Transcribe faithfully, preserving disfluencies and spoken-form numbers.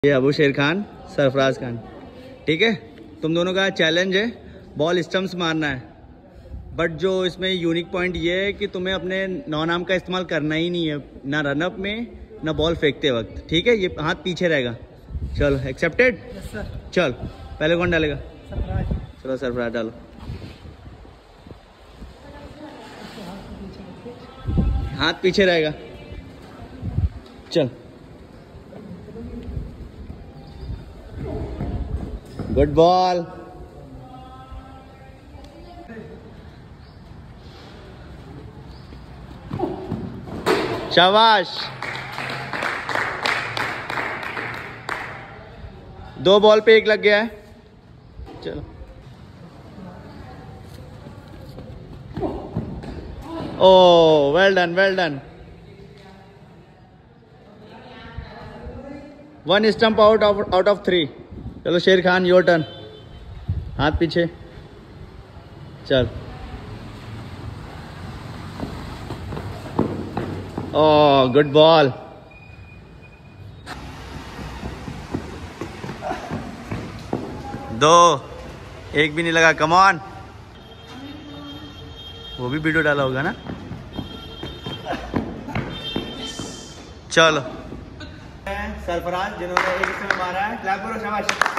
ये अबू शेर खान, सरफराज खान। ठीक है, तुम दोनों का चैलेंज है बॉल स्टम्प्स मारना है। बट जो इसमें यूनिक पॉइंट ये है कि तुम्हें अपने नौ नाम का इस्तेमाल करना ही नहीं है, ना रनअप में ना बॉल फेंकते वक्त। ठीक है, ये हाथ पीछे रहेगा। चलो, एक्सेप्टेड? Yes sir. चल, पहले कौन डालेगा? सरफराज। चलो सरफराज डालो। हाथ पीछे रहेगा। चल, गुड बॉल। शाबाश। दो बॉल पे एक लग गया है। चलो, oh well done, well done. One stump out of out of three. चलो शेर खान, योर टर्न। हाथ पीछे। चल, ओ गुड बॉल। दो, एक भी नहीं लगा। Come on. वो भी वीडियो डाला होगा ना। चलो, सरफराज जिन्होंने एक समय मारा है, क्लैप करो, शाबाश।